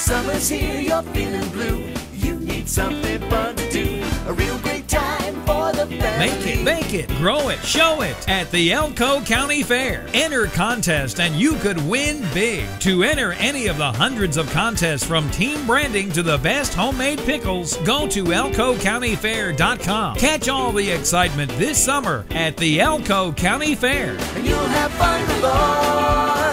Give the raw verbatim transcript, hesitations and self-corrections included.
Summer's here, you're feeling blue. You need something fun to do. A real great time for the family. Make it, make it, grow it, show it at the Elko County Fair. Enter contest and you could win big. To enter any of the hundreds of contests from team branding to the best homemade pickles, go to elko county fair dot com. Catch all the excitement this summer at the Elko County Fair. And you'll have fun galore.